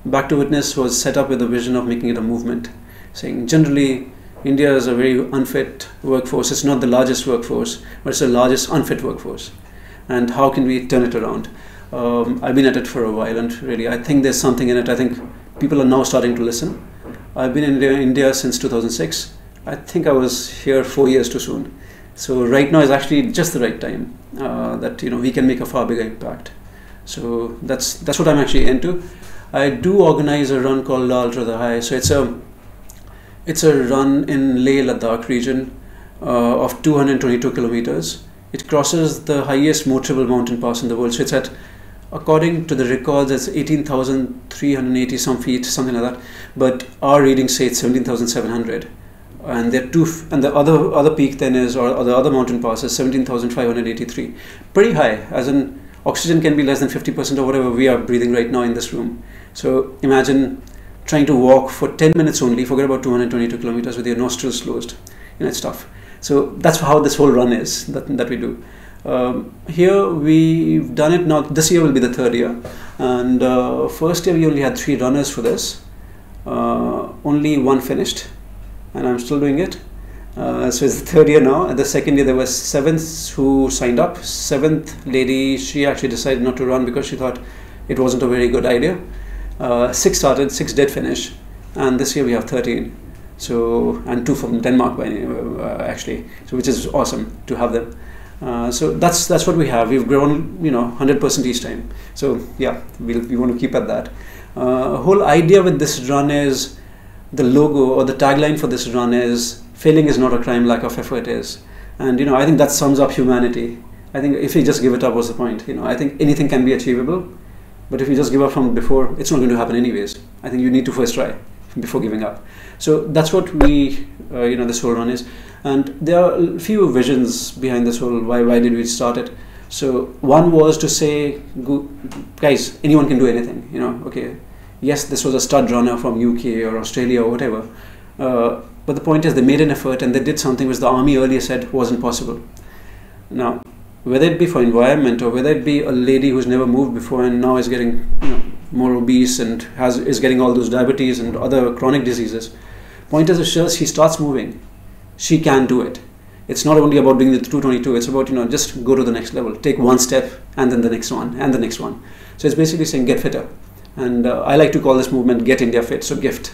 Back to Witness was set up with a vision of making it a movement, saying generally India is a very unfit workforce. It's not the largest workforce, but it's the largest unfit workforce. And how can we turn it around? I've been at it for a while, and really I think there's something in it. I think people are now starting to listen. I've been in India since 2006. I think I was here 4 years too soon. So right now is actually just the right time that we can make a far bigger impact. So that's what I'm actually into. I do organize a run called La Ultra the High. So it's a run in Leh Ladakh region of 222 kilometers. It crosses the highest motorable mountain pass in the world. So it's at, according to the records, it's 18,380 some feet, something like that. But our readings say it's 17,700. And the other peak then is, or the other mountain pass is 17,583. Pretty high, as in oxygen can be less than 50% or whatever we are breathing right now in this room. So imagine trying to walk for 10 minutes only, forget about 222 kilometers with your nostrils closed. It's tough. So that's how this whole run is that we do. Here we've done it now. This year will be the third year. And first year we only had 3 runners for this. Only 1 finished. And I'm still doing it. So it's the third year now. At the second year there was 7 who signed up. 7th lady, she actually decided not to run because she thought it wasn't a very good idea. 6 started, 6 did finish, and this year we have 13. So, and 2 from Denmark actually, so which is awesome to have them. So that's what we have. We've grown 100% each time. So yeah, we want to keep at that. Whole idea with this run is, the logo or the tagline for this run is, failing is not a crime, lack of effort is. And I think that sums up humanity. I think if we just give it up, what's the point? I think anything can be achievable, but if you just give up from before, it's not going to happen anyways. I think you need to first try before giving up. So that's what we this whole run is. And there are a few visions behind this whole, why did we start it. So one was to say, guys, anyone can do anything. Okay, yes, this was a stud runner from UK or Australia or whatever, but the point is they made an effort and they did something which the army earlier said wasn't possible. Now, whether it be for environment or whether it be a lady who's never moved before and now is getting more obese and is getting all those diabetes and other chronic diseases, point is, she starts moving, she can do it. It's not only about doing the 222, it's about just go to the next level, take one step and then the next one and the next one. So it's basically saying get fitter. And I like to call this movement Get India Fit, so GIFT.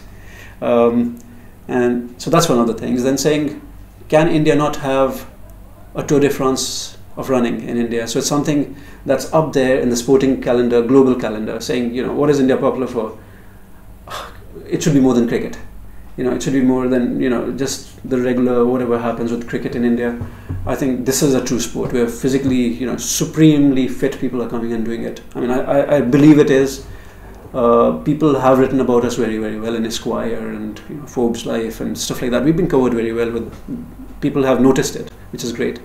And so that's one of the things. Then saying, can India not have a Tour de France of running in India? So it's something that's up there in the sporting calendar, global calendar, saying, what is India popular for? It should be more than cricket. It should be more than, just the regular whatever happens with cricket in India. I think this is a true sport where physically, supremely fit people are coming and doing it. I mean, I believe it is. People have written about us very, very well in Esquire and Forbes Life and stuff like that. We've been covered very well with, people have noticed it, which is great.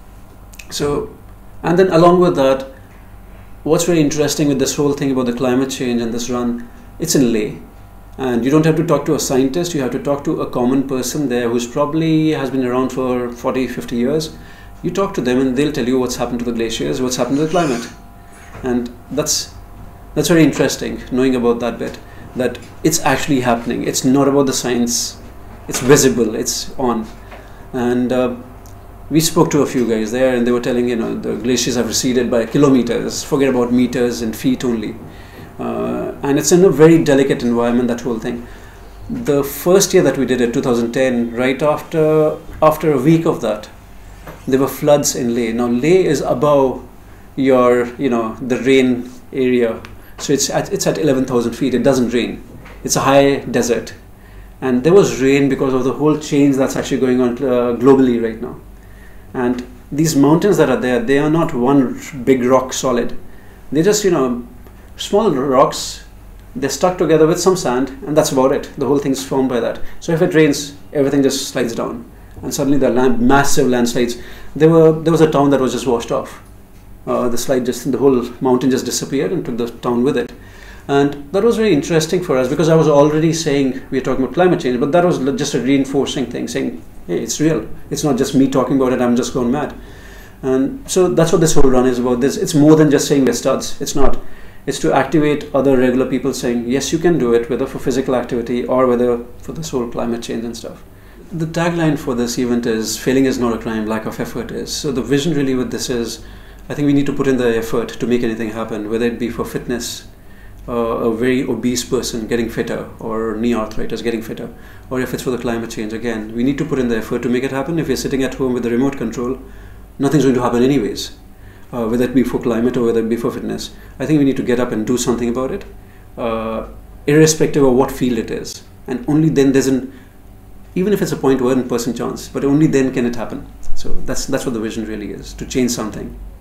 So, and then along with that, what's very interesting with this whole thing about the climate change and this run, it's in Leh. And you don't have to talk to a scientist, you have to talk to a common person there who's probably has been around for 40, 50 years. You talk to them and they'll tell you what's happened to the glaciers, what's happened to the climate. And that's very interesting, knowing about that bit, that it's actually happening. It's not about the science, it's visible, it's on. And we spoke to a few guys there and they were telling, the glaciers have receded by kilometers, forget about meters and feet only. And it's in a very delicate environment, that whole thing. The first year that we did it, 2010, right after a week of that, there were floods in Leh. Now Leh is above your, the rain area. So it's at 11,000 feet. It doesn't rain. It's a high desert. And there was rain because of the whole change that's actually going on globally right now. And these mountains that are there, they are not one big rock solid. They're just, small rocks. They're stuck together with some sand, and that's about it. The whole thing's formed by that. So if it rains, everything just slides down. And suddenly there are massive landslides. There was a town that was just washed off. The whole mountain just disappeared and took the town with it. And that was very interesting for us because I was already saying we're talking about climate change, but that was just a reinforcing thing, saying, hey, it's real. It's not just me talking about it, I'm just going mad. And so that's what this whole run is about. It's more than just saying we're studs. It's not. It's to activate other regular people saying, yes, you can do it, whether for physical activity or whether for this whole climate change and stuff. The tagline for this event is, failing is not a crime, lack of effort is. So the vision really with this is, I think we need to put in the effort to make anything happen, whether it be for fitness, a very obese person getting fitter, or knee arthritis getting fitter, or if it's for the climate change, again, we need to put in the effort to make it happen. If you're sitting at home with the remote control, nothing's going to happen anyways, whether it be for climate or whether it be for fitness. I think we need to get up and do something about it, irrespective of what field it is. And only then even if it's a 0.1% chance, but only then can it happen. So that's what the vision really is, to change something.